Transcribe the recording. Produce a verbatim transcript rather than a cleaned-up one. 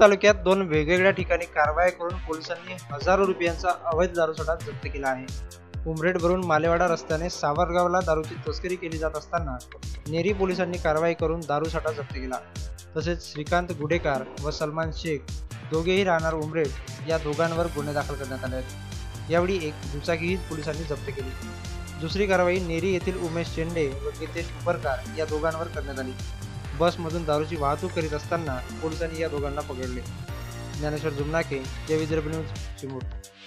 तालुक्यात दोन वेगवेगळ्या ठिकाणी कारवाई करून पोलिसांनी हजारो रुपयांचा अवैध दारूसाठा जप्त केला आहे. उमरेडवरून मालेवाडा रस्त्याने सावरगावला दारूची तस्करी केली जात असताना नेरी पोलिसांनी कारवाई करून दारूसाठा जप्त केला. तसेच श्रीकांत गुडेकर व सलमान शेख दोघेही राहणार उमरेड या दोघांवर गुन्हे दाखल करण्यात आले आहेत. यावेळी एक दुचाकीही पोलिसांनी जप्त केली. दुसरी कारवाई नेरी येथील उमेश शेंडे व गितेश उपरकार या दोघांवर करण्यात आली. बसमधून दारूची वाहतूक करीत असताना पोलिसांनी या दोघांना पकडले. ज्ञानेश्वर जुमनाके, जय विदर्भ न्यूज, चिमूर.